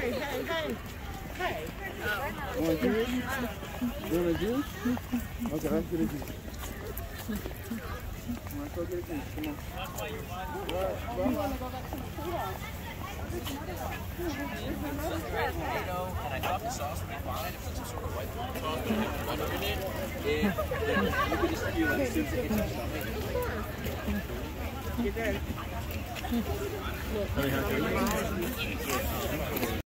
Hey. Want juice? You want a juice? Okay, let's get a juice. Let's go get a juice. Come on. You want to go back to the pool? And I thought the sauce would be fine if it's some sort of white sauce underneath it. You can just feel like as soon as it hits your stomach. Get that.